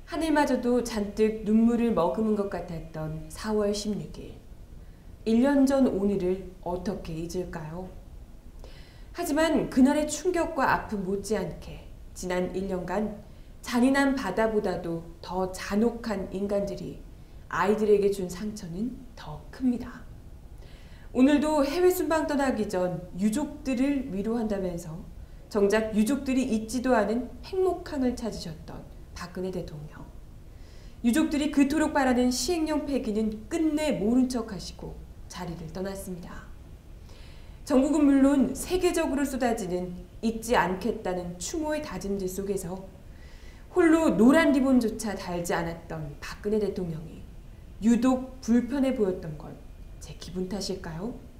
하늘마저도 잔뜩 눈물을 머금은 것 같았던 4월 16일. 1년 전 오늘을 어떻게 잊을까요? 하지만 그날의 충격과 아픔 못지않게 지난 1년간 잔인한 바다보다도 더 잔혹한 인간들이 아이들에게 준 상처는 더 큽니다. 오늘도 해외 순방 떠나기 전 유족들을 위로한다면서 정작 유족들이 잊지도 않은 팽목항을 찾으셨던 박근혜 대통령. 유족들이 그토록 바라는 시행령 폐기는 끝내 모른 척하시고 자리를 떠났습니다. 전국은 물론 세계적으로 쏟아지는 잊지 않겠다는 추모의 다짐들 속에서 홀로 노란 리본조차 달지 않았던 박근혜 대통령이 유독 불편해 보였던 건 제 기분 탓일까요?